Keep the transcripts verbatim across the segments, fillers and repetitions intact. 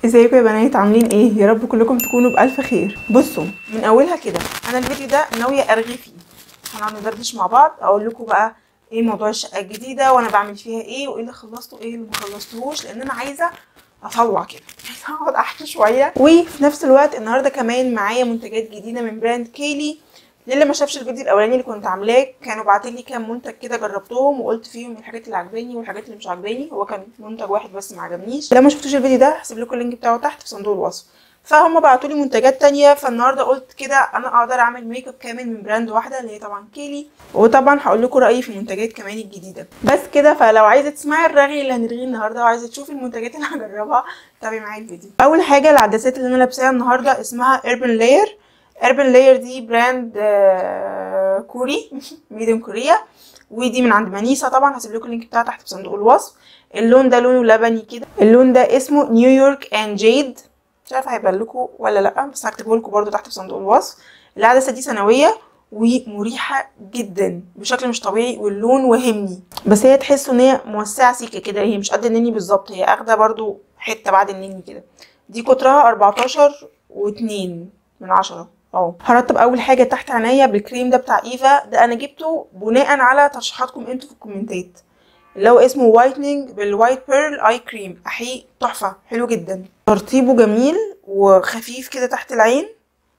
ازيكم يا بنات، عاملين ايه؟ يا رب كلكم تكونوا بالف خير. بصوا من اولها كده، انا الفيديو ده ناويه ارغي فيه، هنقعد ندردش مع بعض، اقول لكم بقى ايه موضوع الشقه الجديده وانا بعمل فيها ايه، وايه اللي خلصته وايه اللي ما خلصتهوش، لان انا عايزه اطلع كده، عايزه اقعد احكي شويه. وفي نفس الوقت النهارده كمان معايا منتجات جديده من براند كيلي. للي ما شافش الفيديو الاولاني اللي كنت عاملاه، كانوا باعتين لي كام منتج كده جربتهم وقلت فيهم الحاجات اللي عجباني والحاجات اللي مش عجباني. هو كان منتج واحد بس ما عجبنيش. لو ما شفتوش الفيديو ده هسيب لكم اللينك بتاعه تحت في صندوق الوصف. فهم بعتوا لي منتجات تانية، فالنهارده قلت كده انا اقدر اعمل ميك اب كامل من براند واحده اللي هي طبعا كيلي. وطبعا هقول لكم رايي في المنتجات كمان الجديده. بس كده، فلو عايزه تسمعي الرغي اللي هنرغيه النهارده وعايزه تشوفي المنتجات اللي هجربها، تابعي معايا الفيديو. اول حاجه العدسات اللي انا لابساها النهارده اسمها ايربن لاير. ايربن لاير دي براند كوري ميدن كوريا، ودي من عند مانيسا. طبعا هسيب لكم اللينك بتاعها تحت في صندوق الوصف. اللون ده لونه لبني كده، اللون ده اسمه نيويورك اند جيد، مش عارفه هيبان لكم ولا لا، بس هكتبه لكم برده تحت في صندوق الوصف. العدسه دي ثانويه ومريحه جدا بشكل مش طبيعي، واللون وهمني، بس هي تحسوا ان هي موسعه سيكه كده، هي مش قد النني بالظبط، هي اخده برده حته بعد النني كده. دي قطرها اربعتاشر واتنين من عشرة. اه هرطب اول حاجه تحت عينيا بالكريم ده بتاع ايفا. ده انا جبته بناء على ترشيحاتكم انتوا في الكومنتات، اللي هو اسمه وايتنينج بالوايت بيرل اي كريم. احي تحفه، حلو جدا، ترطيبه جميل وخفيف كده تحت العين،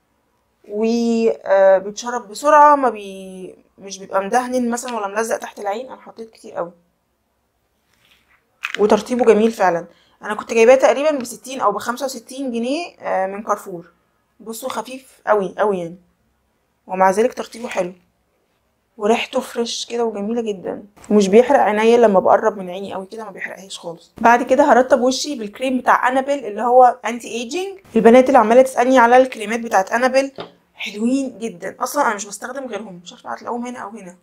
وبيتشرب بسرعه، ما بي مش بيبقى مدهن مثلا ولا ملزق تحت العين. انا حطيت كتير قوي وترطيبه جميل فعلا. انا كنت جايباه تقريبا بستين او بخمسة وستين جنيه من كارفور. بصوا خفيف قوي قوي يعني، ومع ذلك ترطيبه حلو وريحته فريش كده وجميله جدا، ومش بيحرق عينيا لما بقرب من عيني قوي كده، ما بيحرقهاش خالص. بعد كده هرطب وشي بالكريم بتاع انابل اللي هو انتي ايجينج. البنات اللي عماله تسالني على الكريمات بتاعت انابل حلوين جدا، اصلا انا مش بستخدم غيرهم، مش عارفه هتلاقوهم هنا او هنا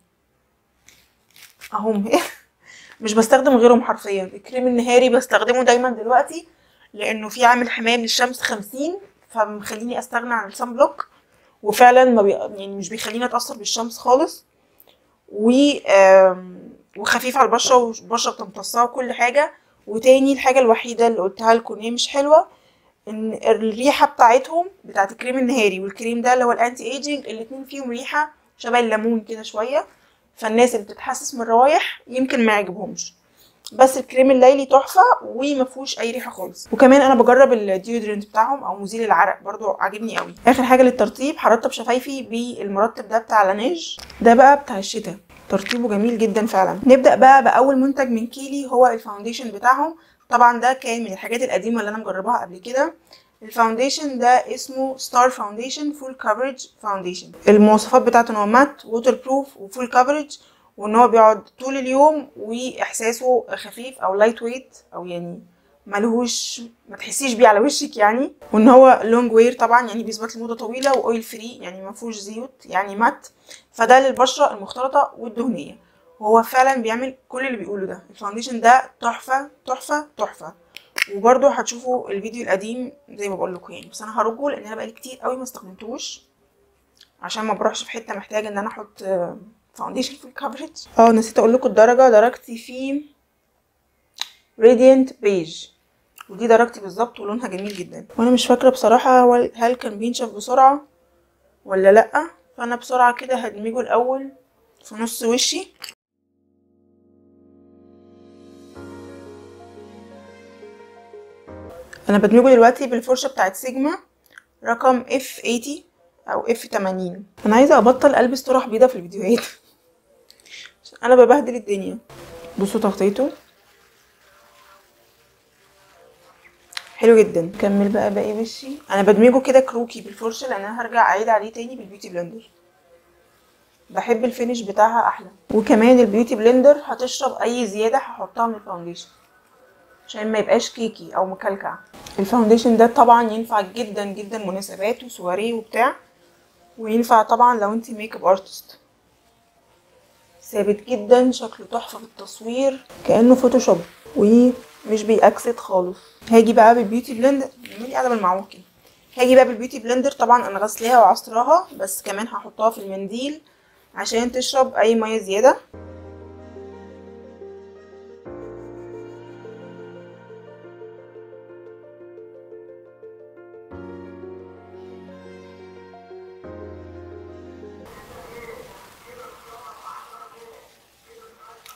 اهم مش بستخدم غيرهم حرفيا. الكريم النهاري بستخدمه دايما دلوقتي لانه فيه عامل حمايه من الشمس خمسين، فمخليني استغنى عن الصن بلوك، وفعلا ما بي... يعني مش بيخليني اتاثر بالشمس خالص، و وخفيف على البشره والبشره بتمتصها وكل حاجه. وتاني الحاجه الوحيده اللي قلتها لكم ان هي مش حلوه، ان الريحه بتاعتهم بتاعت الكريم النهاري والكريم ده اللي هو الانتي ايجينج، الاتنين فيهم ريحه شبه الليمون كده شويه، فالناس اللي بتتحسس من الروايح يمكن ما يعجبهمش. بس الكريم الليلي تحفه ومفيهوش اي ريحه خالص. وكمان انا بجرب الديودرنت بتاعهم او مزيل العرق برضو عاجبني قوي. اخر حاجه للترطيب هرطب شفايفي بالمرطب ده بتاع لانيج، ده بقى بتاع الشتاء، ترطيبه جميل جدا فعلا. نبدا بقى باول منتج من كيلي، هو الفاونديشن بتاعهم. طبعا ده كان من الحاجات القديمه اللي انا مجرباها قبل كده. الفاونديشن ده اسمه ستار فاونديشن فول كفرج فاونديشن. المواصفات بتاعته ان هو مات ووتر بروف وفول كفرج، وان هو بيقعد طول اليوم، واحساسه خفيف او لايت ويت، او يعني ملهوش ما تحسيش بيه على وشك يعني. وان هو لونج وير طبعا، يعني بيثبت لمده طويله، واويل فري يعني ما فيهوش زيوت، يعني مات، فده للبشره المختلطه والدهنيه. وهو فعلا بيعمل كل اللي بيقوله ده. الفاونديشن ده تحفه تحفه تحفه. وبرده هتشوفوا الفيديو القديم زي ما بقول لكم يعني، بس انا هرجه لان انا بقالي كتير قوي ما استخدمتوش، عشان ما بروحش في حته محتاجه ان انا احط فاونديشن فول كفرج. اه نسيت اقول لكم الدرجه، درجتي فيه راديانت بيج، ودي درجتي بالظبط، ولونها جميل جدا. وانا مش فاكره بصراحه هل كان بينشف بسرعه ولا لا، فانا بسرعه كده هدمجه الاول في نص وشي. انا بدمجه دلوقتي بالفرشه بتاعت سيجما رقم اف تمانين او اف تمانين. انا عايزه ابطل البس طرح بيضه في الفيديوهات عشان انا ببهدل الدنيا. بصوا تغطيته حلو جدا. كمل بقى باقي وشي. انا بدمجه كده كروكي بالفرشه لان انا هرجع اعيد عليه تاني بالبيوتي بلندر، بحب الفينش بتاعها احلى. وكمان البيوتي بلندر هتشرب اي زياده هحطها من الفاونديشن عشان ما يبقاش كيكي او مكلكع. الفاونديشن ده طبعا ينفع جدا جدا مناسبات وسواريه وبتاع، وينفع طبعا لو انتي ميك اب ارتست. ثابت جدا، شكله تحفه في التصوير كانه فوتوشوب، ومش بيأكسد خالص. هاجي بقى بالبيوتي بلندر، مالي قاعده بالمعجون كده. هاجي بقى بالبيوتي بلندر، طبعا انا غسلاها وعصراها، بس كمان هحطها في المنديل عشان تشرب اي ميه زياده.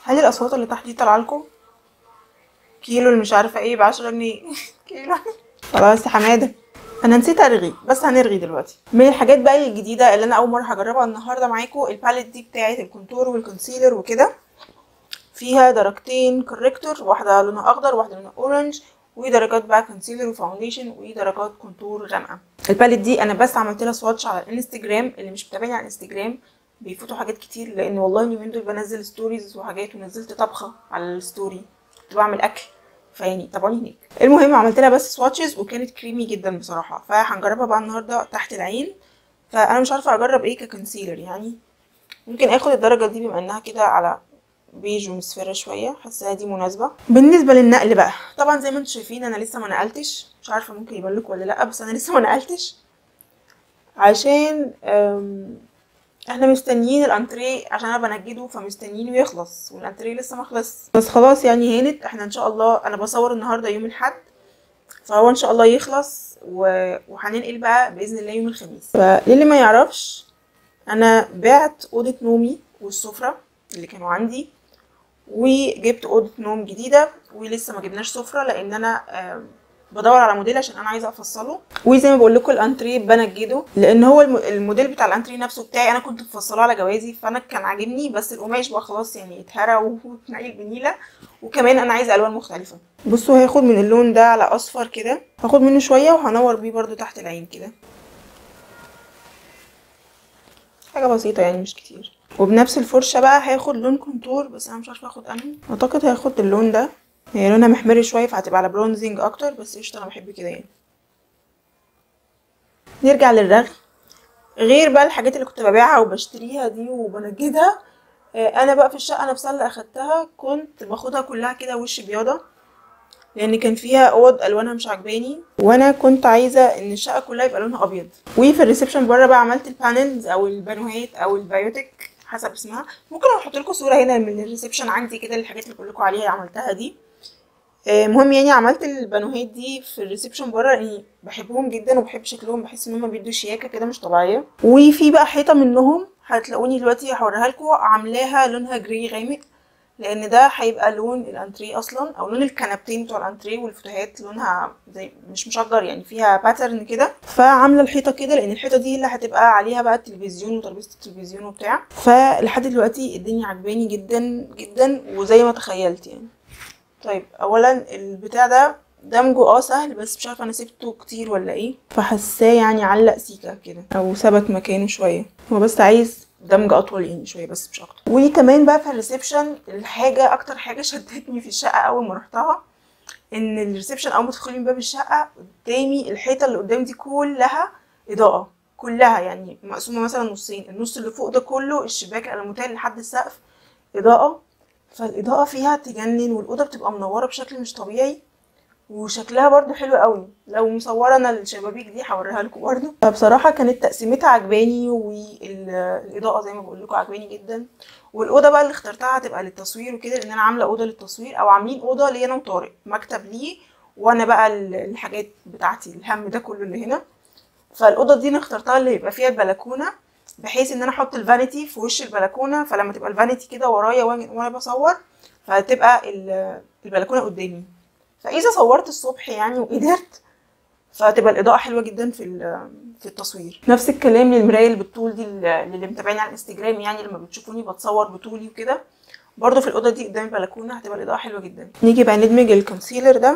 هل الاصوات اللي تحت دي طالعه لكم؟ كيلو اللي مش عارفه ايه بعشرة جنيه كيلو. خلاص يا حماده انا نسيت ارغي، بس هنرغي دلوقتي. من الحاجات بقى الجديده اللي انا اول مره هجربها النهارده معاكم الباليت دي بتاعه الكونتور والكونسيلر وكده. فيها درجتين كوريكتور، واحده لونها اخضر واحده لونها اورنج، ودرجات بقى كونسيلر وفاونديشن ودرجات كونتور غامقه. الباليت دي انا بس عملت لها سواتش على الانستجرام، اللي مش متابعني على الانستجرام بيفوتوا حاجات كتير، لان والله اليومين دول بنزل ستوريز وحاجات، ونزلت طبخه على الستوري كنت بعمل اكل، فيعني تابعوني هناك. المهم عملت لها بس سواتشز وكانت كريمي جدا بصراحه، فهنجربها بقى النهارده تحت العين. فانا مش عارفه اجرب ايه ككونسيلر، يعني ممكن اخد الدرجه دي بما انها كده على بيج ومصفرة شويه، حاساها دي مناسبه. بالنسبه للنقل بقى، طبعا زي ما انتم شايفين انا لسه ما نقلتش، مش عارفه ممكن يبان لكم ولا لا، بس انا لسه ما نقلتش عشان احنا مستنيين الانتريه، عشان انا بنجده فمستنيينه يخلص، والانتريه لسه ما خلص. بس خلاص يعني هانت، احنا ان شاء الله انا بصور النهارده يوم الاحد، فهو ان شاء الله يخلص و... وهننقل بقى باذن الله يوم الخميس. فللي ما يعرفش انا بعت اوضه نومي والسفره اللي كانوا عندي، وجبت اوضه نوم جديده، ولسه ما جبناش سفره لان انا بدور على موديل عشان انا عايزه افصله. وزي ما بقول لكم الانتريه بنجده، لان هو الموديل بتاع الانتريه نفسه بتاعي انا كنت مفصله على جوازي، فانا كان عاجبني، بس القماش بقى خلاص يعني اتهرى واتنقل بنيله، وكمان انا عايزه الوان مختلفه. بصوا هاخد من اللون ده على اصفر كده، هاخد منه شويه وهنور بيه برده تحت العين كده، حاجه بسيطه يعني مش كتير. وبنفس الفرشه بقى هاخد لون كونتور، بس انا مش عارفه اخد انهي، اعتقد هاخد اللون ده، هي لونها محمر شويه فهتبقى على برونزنج اكتر، بس قشطه انا بحب كده يعني. نرجع للرغي. غير بقى الحاجات اللي كنت ببيعها وبشتريها دي وبنجدها، انا بقى في الشقه نفسها اللي اخدتها كنت باخدها كلها كده وش بياضه، لان كان فيها اوض الوانها مش عجباني، وانا كنت عايزه ان الشقه كلها يبقى لونها ابيض. وفي الريسبشن بره بقى عملت البانلز او البانوهات او البيوتك حسب اسمها، ممكن احط لكم صوره هنا من الريسبشن عندي كده الحاجات اللي بقول لكم عليها عملتها دي. مهم يعني عملت البانوهات دي في الريسبشن بره لاني بحبهم جدا وبحب شكلهم، بحس ان هم بيدوا شياكه كده مش طبيعيه. وفي بقى حيطه منهم هتلاقوني دلوقتي هوريها لكم عاملاها لونها جري غامق، لان ده هيبقى لون الانتريه اصلا، او لون الكنبتين بتوع الانتريه، والفتحات لونها زي مش مشجر يعني فيها باترن كده، فعامله الحيطه كده لان الحيطه دي اللي هتبقى عليها بقى التلفزيون وترابيزه التلفزيون وبتاع. فلحد دلوقتي الدنيا عجباني جدا جدا وزي ما تخيلت يعني. طيب اولا البتاع ده دمجه اه سهل، بس مش عارفه انا سبته كتير ولا ايه، فحساه يعني علق سيكه كده او ثبت مكانه شويه، هو بس عايز دمج اطول يعني شويه بس مش اكتر. وكمان بقى في الريسبشن الحاجه اكتر حاجه شدتني في الشقه اول ما رحتها، ان الريسبشن اول ما تدخلي من باب الشقه قدامي الحيطه اللي قدام دي كلها اضاءه، كلها يعني مقسومه مثلا نصين، النص اللي فوق ده كله الشباك الموتيل لحد السقف اضاءه، فالاضاءه فيها تجنن، والاوضه بتبقى منوره بشكل مش طبيعي، وشكلها برضو حلو قوي. لو مصوره انا الشبابيك دي هوريها لكم برضو. فبصراحه كانت تقسيمتها عجباني، والاضاءه زي ما بقول لكم عجباني جدا. والاوضه بقى اللي اخترتها هتبقى للتصوير وكده، لان انا عامله اوضه للتصوير، او عاملين اوضه ليا انا وطارق، مكتب ليه وانا بقى الحاجات بتاعتي الهم ده كله اللي هنا. فالاوضه دي انا اخترتها اللي يبقى فيها البلكونه، بحيث ان انا احط الفانيتي في وش البلكونه، فلما تبقى الفانيتي كده ورايا وانا بصور فهتبقى البلكونه قدامي، فاذا صورت الصبح يعني وقدرت فهتبقى الاضاءه حلوه جدا في في التصوير. نفس الكلام للمرايه اللي بالطول دي اللي متابعيني على الانستجرام، يعني لما بتشوفوني بتصور بطولي وكده، برضو في الاوضه دي قدام البلكونه هتبقى الاضاءه حلوه جدا. نيجي بقى ندمج الكونسيلر ده.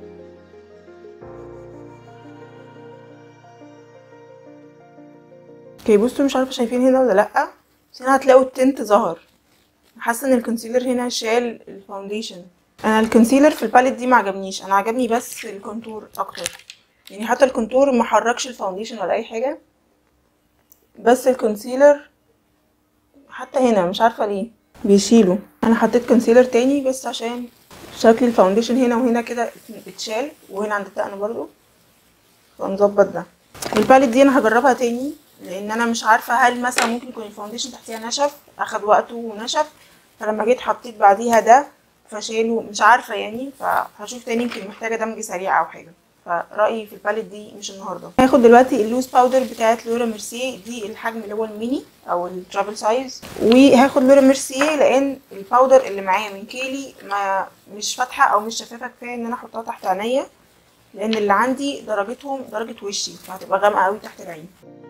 اوكي بصوا مش عارفه شايفين هنا ولا لا، بس هنا هتلاقوا التنت ظهر، حاسه ان الكونسيلر هنا شال الفاونديشن. انا الكونسيلر في الباليت دي ما عجبنيش، انا عجبني بس الكونتور اكتر، يعني حتى الكونتور ما حركش الفاونديشن ولا اي حاجه، بس الكونسيلر حتى هنا مش عارفه ليه بيشيله. انا حطيت كونسيلر تاني بس عشان شكل الفاونديشن هنا وهنا كده اتشال، وهنا عند الدقن برضو، فنظبط ده. الباليت دي انا هجربها تاني، لان انا مش عارفه هل مثلا ممكن يكون الفاونديشن تحتيها نشف، اخد وقته ونشف، فلما جيت حطيت بعديها ده فشاله، مش عارفه يعني، فهشوف تاني يمكن محتاجه دمج سريع او حاجه. فرأيي في الباليت دي مش النهارده. هاخد دلوقتي اللوز باودر بتاعت لورا ميرسيه، دي الحجم اللي هو الميني او الترافل سايز. وهاخد لورا ميرسيه لان الباودر اللي معايا من كيلي ما مش فاتحه او مش شفافه كفايه ان انا احطها تحت عينيا، لان اللي عندي درجتهم درجه وشي فهتبقى غامقه قوي تحت العين.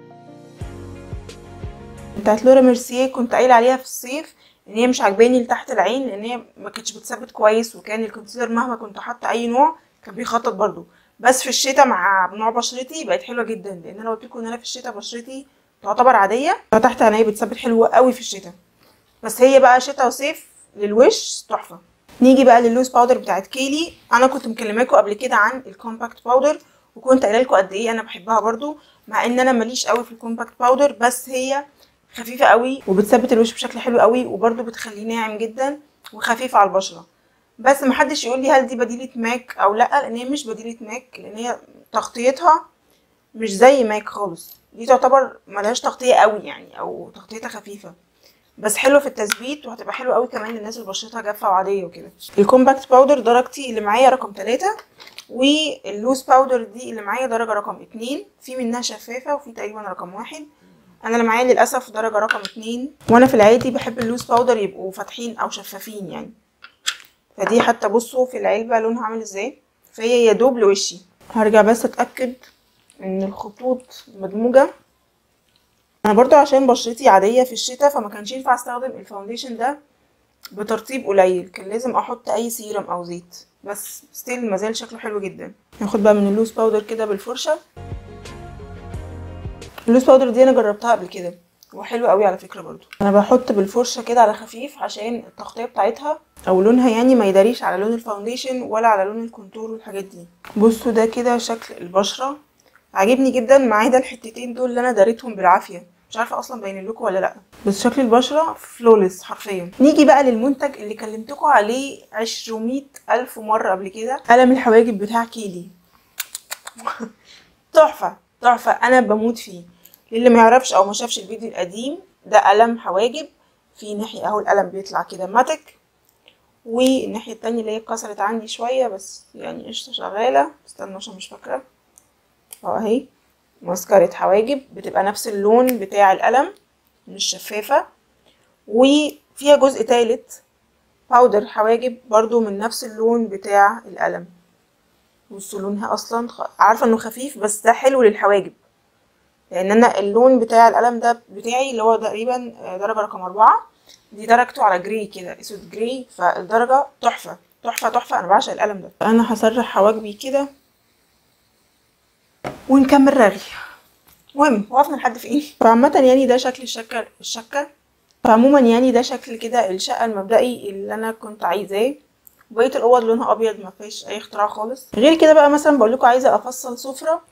بتاعت لورا ميرسيه كنت قايله عليها في الصيف ان هي مش عاجباني لتحت العين، لان هي ما كانتش بتثبت كويس، وكان الكونسيلر مهما كنت حاطه اي نوع كان بيخطط برضو. بس في الشتاء مع نوع بشرتي بقت حلوه جدا، لان انا قلت لكم ان انا في الشتاء بشرتي تعتبر عاديه، فتحت عينيا بتثبت حلوه قوي في الشتاء. بس هي بقى شتاء وصيف للوش تحفه. نيجي بقى لللوز باودر بتاعت كيلي. انا كنت مكلماكم قبل كده عن الكومباكت باودر، وكنت قايله لكم قد ايه انا بحبها برضو، مع ان انا ماليش قوي في الكومباكت باودر، بس هي خفيفه قوي وبتثبت الوش بشكل حلو قوي، وبرده بتخليه ناعم جدا وخفيفه على البشره. بس محدش يقول لي هل دي بديله ماك او لا، لان هي مش بديله ماك، لان هي تغطيتها مش زي ماك خالص. دي تعتبر ملهاش تغطيه قوي يعني، او تغطيتها خفيفه بس حلو في التثبيت، وهتبقى حلوه قوي كمان للناس اللي بشرتها جافه وعاديه وكده. الكومباكت باودر درجتي اللي معايا رقم ثلاثة، واللوز باودر دي اللي معايا درجه رقم اتنين. في منها شفافه وفي تقريبا رقم واحد. انا اللي معايا للاسف درجه رقم اتنين، وانا في العادي بحب اللوز باودر يبقوا فاتحين او شفافين يعني. فدي حتى بصوا في العلبه لونها عامل ازاي، فهي يا دوب لوشي. هرجع بس اتاكد ان الخطوط مدموجه. انا برضو عشان بشرتي عاديه في الشتاء فما كانش ينفع استخدم الفاونديشن ده بترطيب قليل، كان لازم احط اي سيرم او زيت، بس ستيل مازال شكله حلو جدا. هاخد بقى من اللوز باودر كده بالفرشه. اللوز باودر دي انا جربتها قبل كده وحلو قوي على فكره برضو. انا بحط بالفرشه كده على خفيف عشان التغطيه بتاعتها او لونها يعني ما يداريش على لون الفاونديشن ولا على لون الكونتور والحاجات دي. بصوا ده كده شكل البشره، عاجبني جدا ما عدا الحتتين دول اللي انا داريتهم بالعافيه، مش عارفه اصلا باين لكم ولا لا، بس شكل البشره فلولس حرفيا. نيجي بقى للمنتج اللي كلمتكم عليه عشرمية الف مره قبل كده، قلم الحواجب بتاع كيلي. تحفه تحفه، انا بموت فيه. للي ما يعرفش او ما شافش الفيديو القديم، ده قلم حواجب في ناحيه اهو القلم بيطلع كده ماتك، والناحيه التانية اللي هي اتكسرت عندي شويه بس يعني قشطه شغاله. استنوا عشان مش فاكره اهو، اهي مسكرة حواجب بتبقى نفس اللون بتاع القلم مش شفافة، وفيها جزء تالت باودر حواجب برضو من نفس اللون بتاع القلم. بصوا لونها اصلا عارفة انه خفيف بس ده حلو للحواجب، لان انا اللون بتاع القلم ده بتاعي اللي هو تقريبا درجة رقم اربعة، دي درجته على جراي كده اسود جراي، فالدرجة تحفة تحفة تحفة. انا بعشق القلم ده. انا هسرح حواجبي كده ونكمل رغي. المهم وقفنا لحد فين؟ فعامة يعني ده شكل الشقة الشقة فعموما يعني ده شكل كده الشقة المبدئي اللي انا كنت عايزاه. بقية الاوض لونها ابيض ما فيش اي اختراع خالص. غير كده بقى مثلا بقول لكم عايزة افصل سفرة،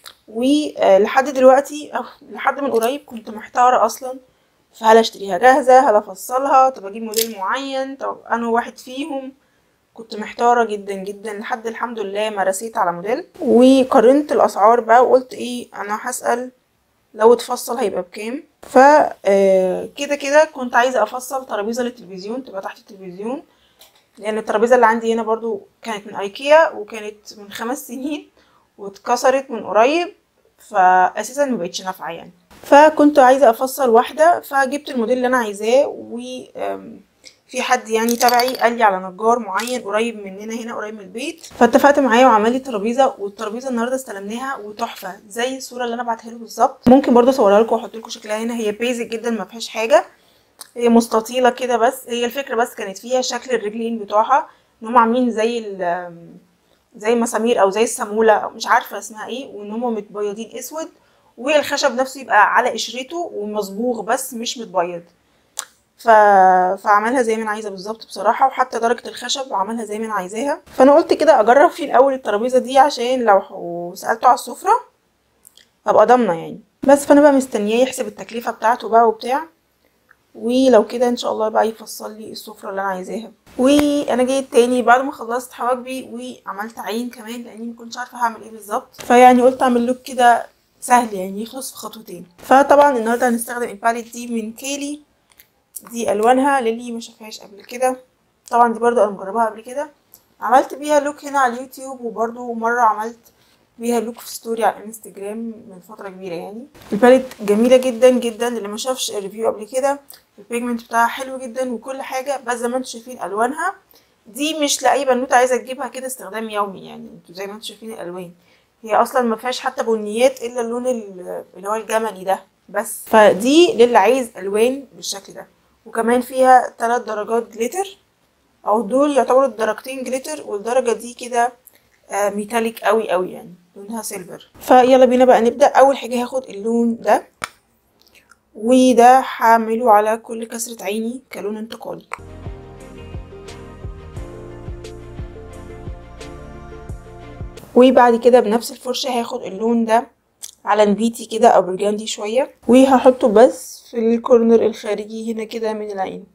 ولحد دلوقتي أو لحد من قريب كنت محتارة اصلا فهل اشتريها جاهزة هل افصلها، طب اجيب موديل معين، طب انا واحد فيهم. كنت محتارة جدا جدا لحد الحمد لله ما رسيت على موديل، وقارنت الاسعار بقى وقلت ايه انا هسأل لو اتفصل هيبقى بكام. ف كده كده كنت عايزه افصل ترابيزه للتلفزيون تبقى تحت التلفزيون، لان الترابيزه اللي عندي هنا برضو كانت من ايكيا وكانت من خمس سنين واتكسرت من قريب، فاساسا ما بقتش نافعه يعني. فكنت عايزه افصل واحده، فجبت الموديل اللي انا عايزاه، وفي حد يعني تبعي قال لي على نجار معين قريب مننا هنا قريب من البيت، فاتفقت معاه وعمل لي ترابيزه. والترابيزه النهارده استلمناها وتحفه زي الصوره اللي انا بعتها له بالظبط. ممكن برضو اصورها لكم واحط لكم شكلها هنا. هي بيزك جدا ما فيهاش حاجه، هي مستطيله كده، بس هي الفكره بس كانت فيها شكل الرجلين بتوعها ان هم عاملين زي زي مسامير او زي السموله او مش عارفه اسمها ايه، وان هم متبيضين اسود، والخشب نفسه يبقى على قشرته ومصبوغ بس مش متبيض. ف... فعملها زي ما انا عايزه بالظبط بصراحه، وحتى درجه الخشب وعملها زي ما انا عايزاها. فانا قلت كده اجرب فيه الاول الترابيزه دي عشان لو سالته على السفره ابقى ضامنه يعني. بس فانا بقى مستنياه يحسب التكلفه بتاعته بقى وبتاع، ولو كده ان شاء الله بقى يفصل لي السفره اللي انا عايزاها. وانا جيت تاني بعد ما خلصت حواجبي وعملت عين كمان لاني ما كنتش عارفه هعمل ايه بالظبط، فيعني قلت اعمل لوك كده سهل يعني يخلص في خطوتين. فطبعا النهارده هنستخدم الباليت دي من كيلي، دي الوانها للي ما شافهاش قبل كده. طبعا دي برضو انا مجرباها قبل كده، عملت بيها لوك هنا على اليوتيوب، وبرضو مره عملت بيها لوك في ستوري على الانستجرام من فتره كبيره يعني. الباليت جميله جدا جدا، اللي ما شافش الريفيو قبل كده البيجمنت بتاعها حلو جدا وكل حاجه، بس زي ما انتم شايفين الوانها دي مش لاي بنوته عايزه تجيبها كده استخدام يومي يعني. انتوا زي ما انتم شايفين الالوان هي اصلا ما فيهاش حتى بنيات الا اللون اللي هو الجملي ده بس، فدي للي عايز الوان بالشكل ده. وكمان فيها ثلاث درجات جليتر، او دول يعتبروا درجتين جليتر، والدرجه دي كده آه ميتاليك قوي قوي يعني لونها سيلفر. فيلا بينا بقى نبدا. اول حاجه هاخد اللون ده، وده هعمله على كل كسره عيني كلون انتقالي. وبعد كده بنفس الفرشه هاخد اللون ده على نبيتي كده او برجندي شويه، وهحطه بس في الكورنر الخارجي هنا كده من العين.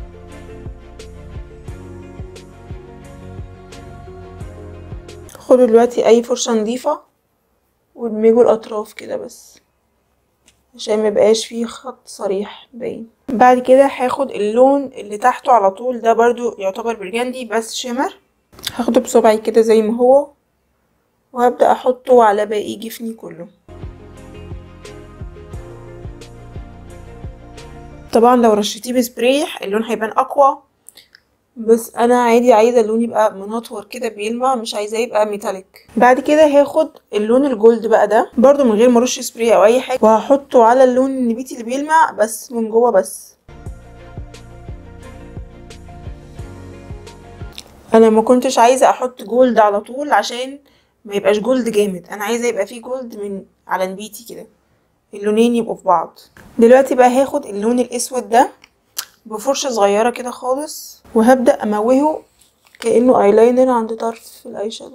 خدوا دلوقتي اي فرشه نظيفه وادمجوا الاطراف كده بس عشان ميبقاش فيه خط صريح باين. بعد كده هاخد اللون اللي تحته على طول، ده برضو يعتبر برجندي بس شمر، هاخده بصبعي كده زي ما هو، وهبدأ احطه على باقي جفني كله. طبعا لو رشيتيه بسبراي اللون هيبان اقوى، بس انا عادي عايزه اللون يبقى منطور كده بيلمع، مش عايزاه يبقى ميتاليك. بعد كده هاخد اللون الجولد بقى ده برضو من غير ما ارش سبراي او اي حاجه، وهحطه على اللون النبيتي اللي بيلمع بس من جوه بس. انا ما كنتش عايزه احط جولد على طول عشان ما يبقاش جولد جامد، انا عايزه يبقى فيه جولد من على نبيتي كده، اللونين يبقوا في بعض. دلوقتي بقى هاخد اللون الاسود ده بفرشه صغيره كده خالص، وهبدا اموهه كانه ايلاينر عند طرف الاي شادو.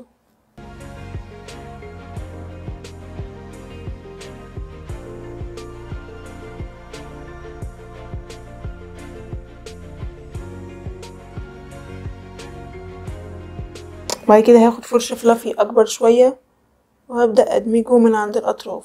بعد كده هاخد فرشه فلافي اكبر شويه وهبدا ادمجه من عند الاطراف.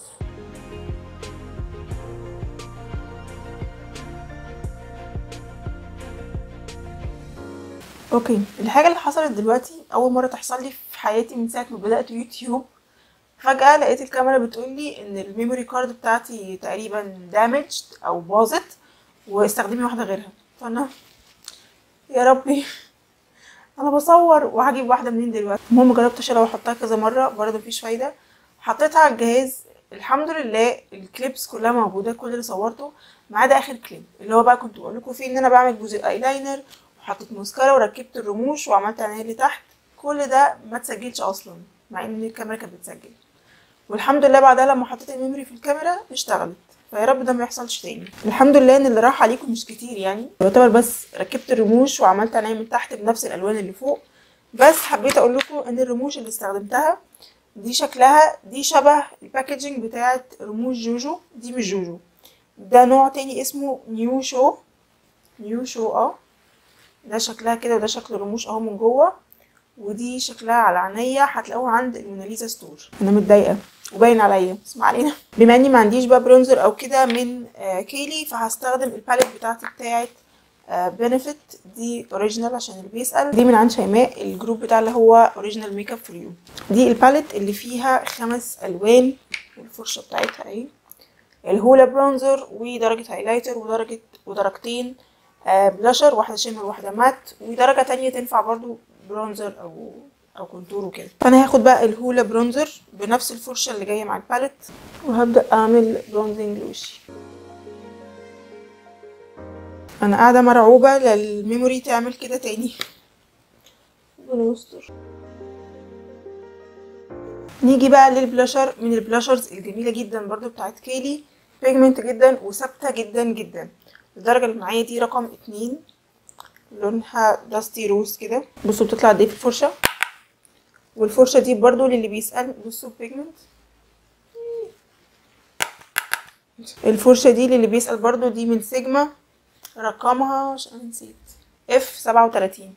اوكي، الحاجه اللي حصلت دلوقتي اول مره تحصل لي في حياتي من ساعه ما بدات يوتيوب، فجاه لقيت الكاميرا بتقولي ان الميموري كارد بتاعتي تقريبا دامجد او باظت واستخدمي واحده غيرها. فانا يا ربي انا بصور وهجيب واحده منين دلوقتي؟ المهم جربت اشيلها واحطها كذا مره برضه مفيش فايده، حطيتها على الجهاز الحمد لله الكليبس كلها موجوده كل اللي صورته ما عدا اخر كليب اللي هو بقى كنت بقول لكم فيه ان انا بعمل جزء الايلاينر وحطيت ماسكارا وركبت الرموش وعملت عينيه اللي تحت. كل ده ما تسجلش اصلا مع ان الكاميرا كانت بتسجل، والحمد لله بعدها لما حطيت الميموري في الكاميرا اشتغلت. فيا رب ده ما يحصلش تاني. الحمد لله ان اللي راح عليكم مش كتير يعني، يعتبر بس ركبت الرموش وعملت عينيه من تحت بنفس الالوان اللي فوق. بس حبيت اقول لكم ان الرموش اللي استخدمتها دي شكلها دي شبه الباكجينج بتاعه رموش جوجو، دي مش جوجو، ده نوع تاني اسمه نيو شو. نيو شو اه ده شكلها كده، وده شكل الرموش اهو من جوه، ودي شكلها على عينيا هتلاقوها عند الموناليزا ستور. انا متضايقه وباين عليا بس ما علينا. بما اني ما عنديش بقى برونزر او كده من آه كيلي، فهستخدم الباليت بتاعتي بتاعه بنفيت دي اوريجينال عشان اللي بيسال، دي من عند شيماء الجروب بتاع اللي هو اوريجينال ميك اب فور يو. دي الباليت اللي فيها خمس الوان والفرشه بتاعتها اهي، الهولا برونزر ودرجه هايلايتر ودرجه ودرجتين آه بلاشر، واحده شيمر واحده مات، ودرجه تانية تنفع برضو برونزر او او كونتور وكده. فانا هاخد بقى الهولا برونزر بنفس الفرشه اللي جايه مع الباليت وهبدا اعمل برونزنج لوشي. انا قاعده مرعوبه للميموري تعمل كده تاني، ربنا يستر. نيجي بقى للبلاشر، من البلاشرز الجميله جدا برضو بتاعت كيلي، بيجمنت جدا وثابته جدا جدا. الدرجه اللي معايا دي رقم اتنين، لونها داستي روز كده، بصوا بتطلع قد ايه في الفرشه. والفرشه دي برضو للي بيسال، بصوا بيجمنت. الفرشه دي للي بيسال برضو دي من سيجما، رقمها عشان نسيت اف سبعة وتلاتين.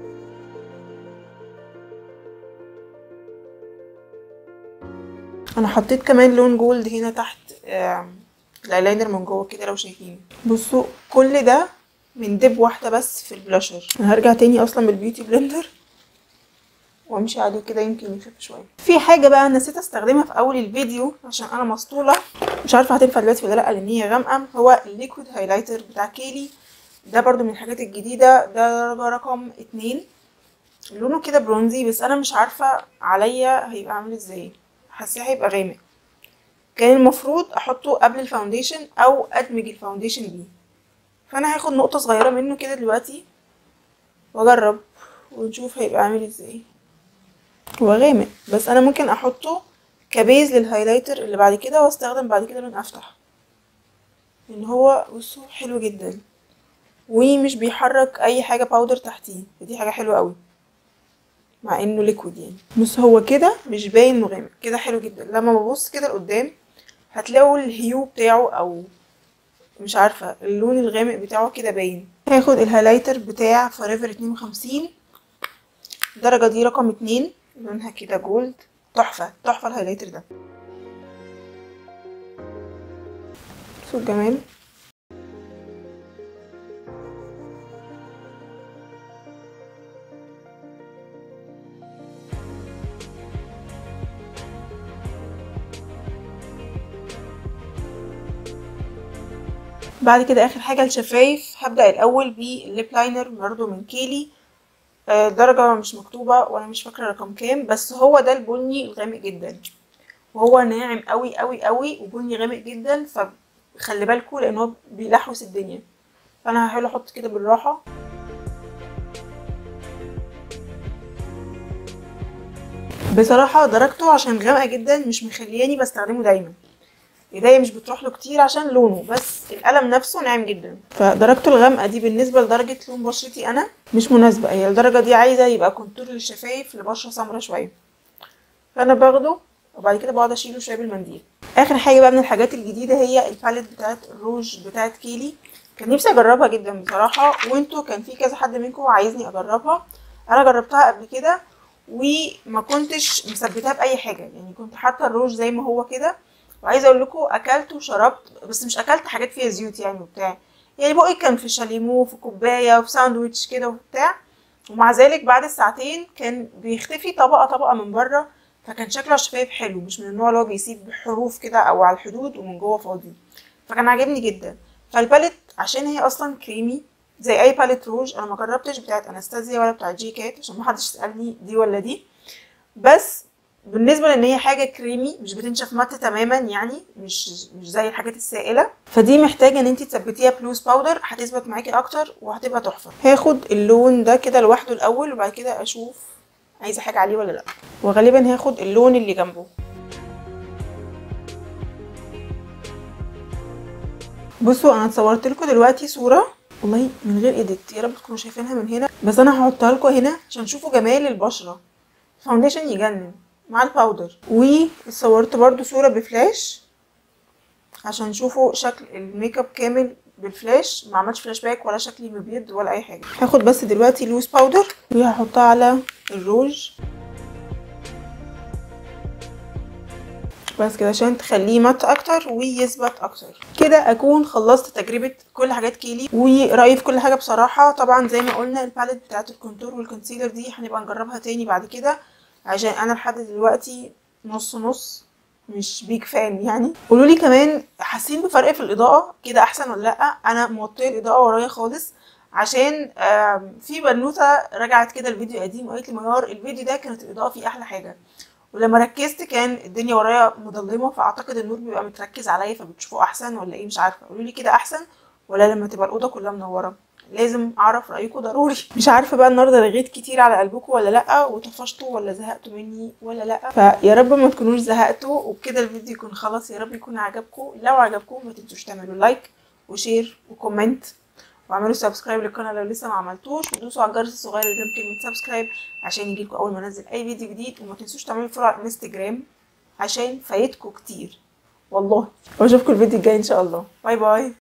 انا حطيت كمان لون جولد هنا تحت الايلاينر من جوه كده لو شايفين. بصوا كل ده من دب واحده بس في البلاشر. انا هرجع تاني اصلا بالبيوتي بلندر وامشي عليه كده يمكن يخف شويه. في حاجه بقى نسيت استخدمها في اول الفيديو عشان انا مسطوله مش عارفه هتنفع دلوقتي ولا لا لان هي غامقه، هو الليكويد هايلايتر بتاع كيلي. ده برضو من الحاجات الجديده، ده درجه رقم اتنين، لونه كده برونزي بس انا مش عارفه عليا هيبقى عامل ازاي، حاساه هيبقى غامق. كان المفروض احطه قبل الفاونديشن او ادمج الفاونديشن بيه، فانا هاخد نقطه صغيره منه كده دلوقتي واجرب ونشوف هيبقى عامل ازاي. هو غامق بس انا ممكن احطه كبيز للهايلايتر اللي بعد كده واستخدم بعد كده لون افتح، لان هو بصوا حلو جدا ومش بيحرك اي حاجه باودر تحتيه، فدي حاجه حلوه قوي مع انه ليكويد يعني. بص هو كده مش باين انه غامق كده، حلو جدا. لما ببص كده لقدام هتلاقوا الهيو بتاعه او مش عارفه اللون الغامق بتاعه كده باين. هاخد الهايلايتر بتاع فوريفر اتنين وخمسين، الدرجه دي رقم اتنين، لونها كده جولد، تحفه تحفه الهايلايتر ده. شوفوا الجمال. بعد كده اخر حاجه الشفايف، هبدا الاول بالليب لاينر برضه من كيلي، آه درجه مش مكتوبه وانا مش فاكره رقم كام، بس هو ده البني الغامق جدا وهو ناعم قوي قوي قوي وبني غامق جدا، فخلي بالكوا لان هو بيلحوس الدنيا. فانا هحاول احط كده بالراحه. بصراحه درجته عشان غامقه جدا مش مخلياني بستخدمه دايما، ايديا مش بتروح له كتير عشان لونه، بس القلم نفسه ناعم جدا، فدرجته الغامقه دي بالنسبه لدرجه لون بشرتي انا مش مناسبه. هي الدرجه دي عايزه يبقى كونتور للشفايف لبشره سمرا شويه، فانا باخده وبعد كده بقعد اشيله شويه بالمنديل. اخر حاجه بقى من الحاجات الجديده هي الباليت بتاعت الروج بتاعت كيلي، كان نفسي اجربها جدا بصراحه، وانتوا كان في كذا حد منكم عايزني اجربها. انا جربتها قبل كده وما كنتش مثبتها باي حاجه، يعني كنت حاطه الروج زي ما هو كده، وعايزه اقول لكم اكلت وشربت، بس مش اكلت حاجات فيها زيوت يعني وبتاع، يعني بقي كان في شاليمو في كوبايه وفي ساندوتش كده وبتاع، ومع ذلك بعد الساعتين كان بيختفي طبقه طبقه من بره، فكان شكله الشفايف حلو، مش من النوع اللي هو بيسيب حروف كده او على الحدود ومن جوه فاضي، فكان عاجبني جدا. فالباليت عشان هي اصلا كريمي زي اي باليت روج، انا ما جربتش بتاعت انستازيا ولا بتاعت جي كات عشان ما حدش يسالني دي ولا دي، بس بالنسبه لان هي حاجه كريمي مش بتنشف مات تماما، يعني مش مش زي الحاجات السائله، فدي محتاجه ان انت تثبتيها بلوز باودر هتثبت معاكي اكتر وهتبقى تحفه. هاخد اللون ده كده لوحده الاول وبعد كده اشوف عايزه حاجه عليه ولا لا، وغالبا هاخد اللون اللي جنبه. بصوا انا اتصورت لكم دلوقتي صوره والله من غير ايديت، يا رب تكونوا شايفينها من هنا، بس انا هحطها لكم هنا عشان تشوفوا جمال البشره. فاونديشن يجنن مع الباودر، وصورت برضو صورة بفلاش عشان تشوفوا شكل الميك اب كامل بالفلاش، ما عملتش فلاش باك ولا شكلي مبيض ولا اي حاجه. هاخد بس دلوقتي لوز باودر وهحطها على الروج بس كده عشان تخليه مات اكتر ويثبت اكتر. كده اكون خلصت تجربه كل حاجات كيلي ورايي في كل حاجه بصراحه. طبعا زي ما قلنا الباليت بتاعه الكونتور والكونسيلر دي هنبقى نجربها تاني بعد كده، عشان انا لحد دلوقتي نص نص مش بيك فان يعني. قولوا لي كمان حاسين بفرق في الاضاءه كده احسن ولا لا؟ انا موطيه الاضاءه ورايا خالص عشان في بنوته رجعت كده الفيديو قديم وقالت لي ميار الفيديو ده كانت الاضاءه فيه احلى حاجه، ولما ركزت كان الدنيا ورايا مظلمه، فاعتقد النور بيبقى متركز عليا فبتشوفوا احسن ولا ايه؟ مش عارفه، قولوا لي كده احسن ولا لما تبقى الاوضه كلها منوره؟ لازم اعرف رايكم ضروري. مش عارفه بقى النهارده رغيت كتير على قلبكم ولا لا، وطفشتوا ولا زهقتوا مني ولا لا، فيا رب ما تكونوش زهقتوا، وبكده الفيديو يكون خلاص. يا رب يكون عجبكم، لو عجبكم ما تنسوش تعملوا لايك وشير وكومنت، واعملوا سبسكرايب للقناه لو لسه ما عملتوش، ودوسوا على الجرس الصغير اللي جنب كلمه سبسكرايب عشان يجيلكوا اول ما انزل اي فيديو جديد، وما تنسوش تعملوا فولو على الانستجرام عشان فايتكم كتير والله. واشوفكم الفيديو الجاي ان شاء الله. باي باي.